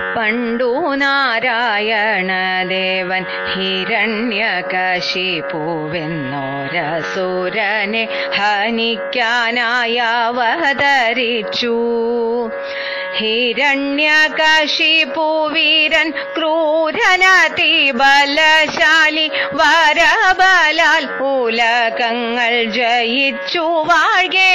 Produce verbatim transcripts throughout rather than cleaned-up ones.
പണ്ടു നാരായണദേവൻ ഹിരണ്യകശിപുവെന്നോരസുരനെ ഹനിക്കാനായി അവതരിച്ചു. ഹിരണ്യകശിപുവീരൻ ക്രൂരനതി ബലശാലി, വരബലാൽ ഉലകങ്ങൾ ജയിച്ചു വാഴ്കേ.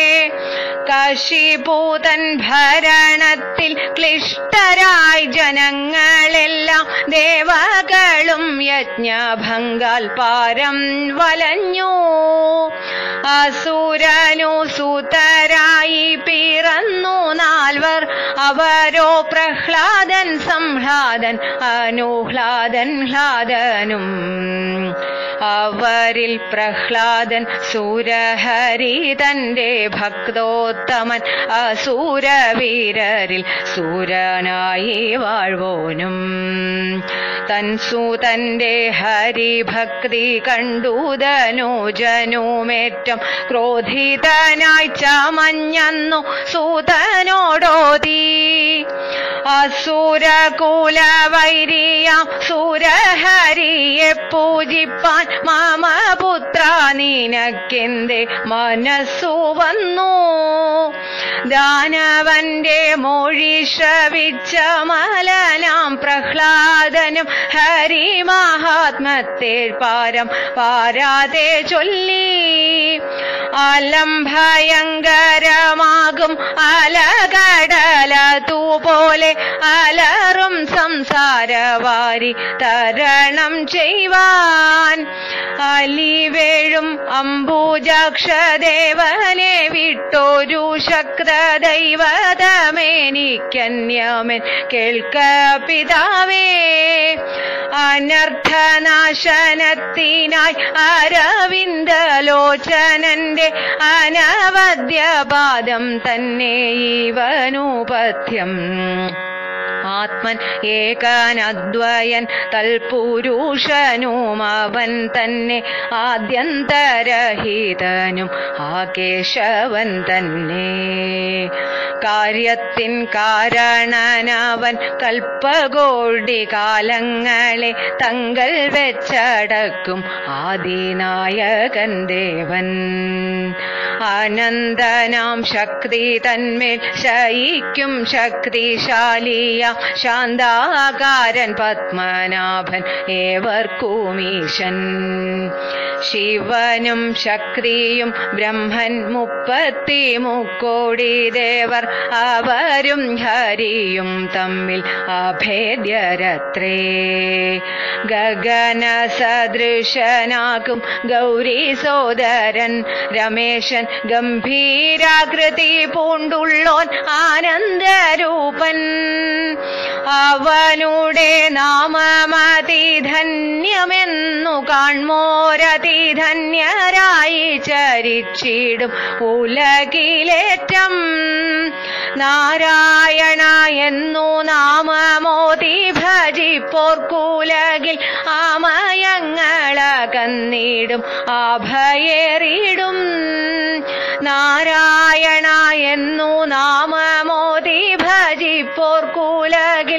കശിപൂതൻ ഭരണത്തിൽ ക്ലിഷ്ടരായി ജനങ്ങളെല്ലാം, ദേവകളും യജ്ഞഭംഗാൽ പാരം വലഞ്ഞു. അസുരനു സുതരായി പിറന്നു നാൽവർ, അവരോ പ്രഹ്ലാദൻ, സംഹ്ലാദൻ, അനുഹ്ലാദൻ, ഹ്ലാദനും. അവരിൽ പ്രഹ്ലാദൻ സുരഹരി തന്റെ ഭക്തോത്തമൻ, അസുരവീരരിൽ സൂരനായി വാഴ്വോനും. തൻസുതന്റെ ഹരിഭക്തി കണ്ടുതനുജനുമേറ്റം ക്രോധിതനായി ചമഞ്ഞന്നു സൂതനോടോതി. അസുരകുലവൈരിയാം സുരഹരിയെ പൂജിപ്പാൻ മമ പുത്ര നിനക്കെന്തേ മനസ്സു വന്നു. ദാനവന്റെ മൊഴി ശ്രവിച്ച മലനാം പ്രഹ്ലാദനും ഹരി മഹാത്മത്തെ പാരം പാരാതെ ചൊല്ലി. അലം ഭയങ്കരമാകും അലകടലതുപോലെ അലറും സംസാരവാരി തരണം ചെയ്യുവാൻ. അലിവേഴും അംബുജാക്ഷദേവനെ വിട്ടൊരു ശക്ത ദൈവതമേനിക്കന്യമൻ കേൾക്ക പിതാവേ. അനർത്ഥനാശനത്തിനായി അരവിന്ദലോചനന്റെ അനവദ്യപാദം തന്നെ ഇവനുപഥ്യം. ആത്മൻ ഏകനദ്വയൻ തൽപുരുഷനും അവൻ തന്നെ, ആദ്യന്തരഹിതനും ആ കേശവൻ തന്നെ. കാര്യത്തിൻ കാരണനവൻ കൽപ്പകോടി കാലങ്ങളെ തങ്ങൾ വെച്ചടക്കും ആദിനായകൻ ദേവൻ. അനന്തനാം ശക്തി തന്മേൽ ശയിക്കും ശക്തിശാലിയ ശാന്താകാരൻ പത്മനാഭൻ ഏവർക്കുമീശൻ. ശിവനും ശക്തിയും ബ്രഹ്മൻ മുപ്പത്തി മുക്കോടി ദേവർ, അവരും ഹരിയും തമ്മിൽ അഭേദ്യരത്രേ. ഗഗന സദൃശനാകും ഗൗരി സോദരൻ രമേശൻ, ഗംഭീരാകൃതി പൂണ്ടുള്ളോൻ ആനന്ദരൂപൻ. അവനുടെ നാമമതിധന്യമെന്നു കാൺമോരതിധന്യരായി ചരിച്ചിടും ഉലകിലേറ്റം. നാരായണ എന്നു നാമമോതി ഭജിപ്പോർക്കുലകിൽ ആമയങ്ങളകന്നിടും അഭയേറിടും. നാരായണ എന്നു നാമമോതി ഭജിപ്പോർക്കുലകിൽ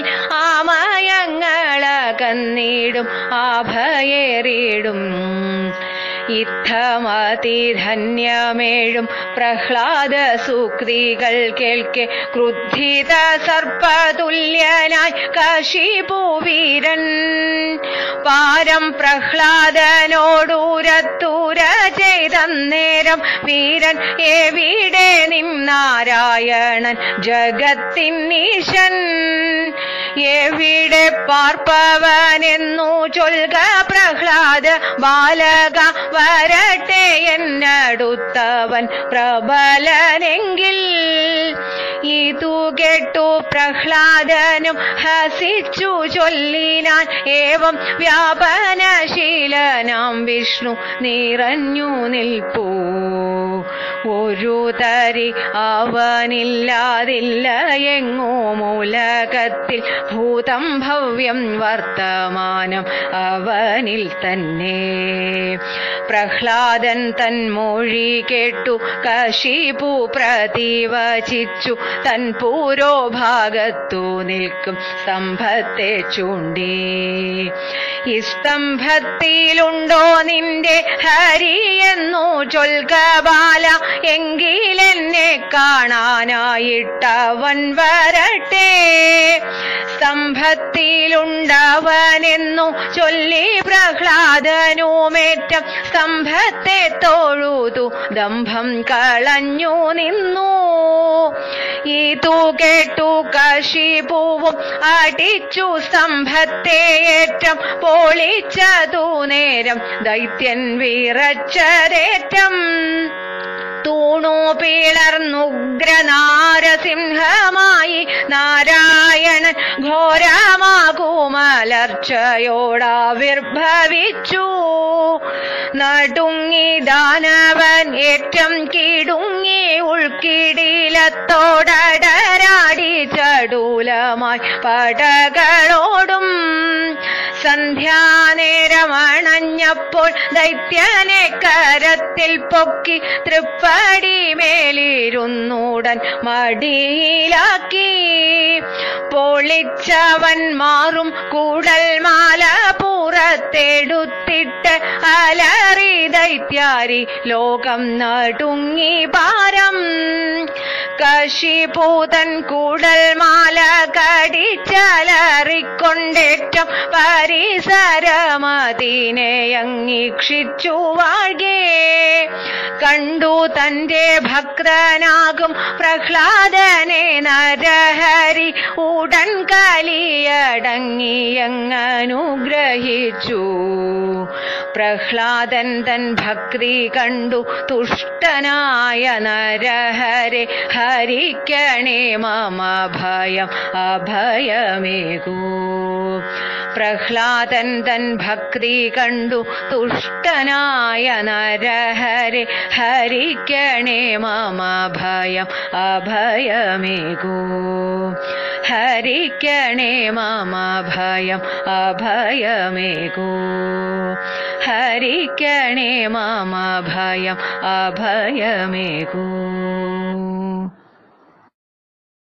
ആമയങ്ങളകന്നിടും അഭയേറിടും. ഇത്തമതിധന്യമേഴും പ്രഹ്ലാദ സൂക്തികൾ കേൾക്കെ ക്രുദ്ധിത സർപ്പതുല്യനായി കശിപുവീരൻ. പാരം പ്രഹ്ലാദനോടുരത്തുര ചെയ്തന്നേരം വീരൻ, എവിടെ നിൻ നാരായണൻ ജഗത്തിനീശൻ? എവിടെ പാർപ്പവനെന്നു ചൊൽക പ്രഹ്ലാദ ബാലക, വരട്ടെ എന്നടുത്തവൻ പ്രബലനെങ്കിൽ. ഇതു കേട്ടു പ്രഹ്ലാദനും ഹസിച്ചു ചൊല്ലിനാൻ, ഏവം വ്യാപനശീലനാം വിഷ്ണു നിറഞ്ഞു നിൽപ്പൂ. ഒരു തരി അവനില്ലാതില്ല എങ്ങോ മൂലകത്തിൽ, ഭൂതം ഭവ്യം വർത്തമാനം അവനിൽ തന്നെ. പ്രഹ്ലാദൻ തന്മൊഴി കേട്ടു കശിപു പ്രതിവചിച്ചു തൻ പൂരോഭാഗത്തു നിൽക്കും സ്തംഭത്തെ ചൂണ്ടി. ഈ സ്തംഭത്തിലുണ്ടോ നിന്റെ ഹരി എന്നു ചൊൽക ബാല, എങ്കിലെന്നെ കാണാനായിട്ടവൻ വരട്ടെ. സ്തംഭത്തിലുണ്ടവനെന്നു ചൊല്ലി പ്രഹ്ലാദനുമേറ്റം സ്തംഭത്തെ തൊഴുതു ദംഭം കളഞ്ഞു നിന്നു. ഇതു കേട്ടു കശിപുവും അടിച്ചു സ്തംഭത്തെ ഏറ്റം പൊളിച്ചതു നേരം ദൈത്യൻ വിറച്ചതേറ്റം. തൂണു പിളർന്നുഗ്രനാരസിംഹമായി നാരായണൻ ഘോരമാകുമലർച്ചയോടാവിർഭവിച്ചു. നടുങ്ങി ദാനവൻ ഏറ്റം കിടുങ്ങി ഉൾക്കിടിലത്തോടടരാടി ചടുലമായി പടകളോടും. സന്ധ്യാനേരമണഞ്ഞപ്പോൾ ദൈത്യനെ കരത്തിൽ പൊക്കി തൃപ്പടി മേലിരുന്നുടൻ മടിയിലാക്കി. പൊളിച്ചവൻ മാറും കൂടൽമാല പുറത്തെടുത്തിട്ട് അലറി ദൈത്യാരി ലോകം നടുങ്ങി പാരം. കശിപൂതൻ കൂടൽമാല കടിച്ചലറിക്കൊണ്ടേറ്റം പരിസരമതിനെ അംഗീക്ഷിച്ചു വാഴേ. കണ്ടു തന്റെ ഭക്തനാകും പ്രഹ്ലാദനെ നരഹരി ഉടൻ കലിയടങ്ങിയങ്ങനുഗ്രഹിച്ചു. പ്രഹ്ലാദൻ തൻ ഭക്തി കണ്ടു തുഷ്ടനായ നരഹരെ ഹരിക്കണേ മമ ഭയം അഭയമേകൂ. പ്രഹ്ലാദൻ തൻ ഭക്തി കണ്ടു തുഷ്ടനായ നരഹരെ ഹരിക്കണേ മമ ഭയം അഭയമേകൂ. ഹരിക്കണേ മമ ഭയം അഭയമേകൂ. ഹരിക്കണേ മമ ഭയം അഭയമേകൂ.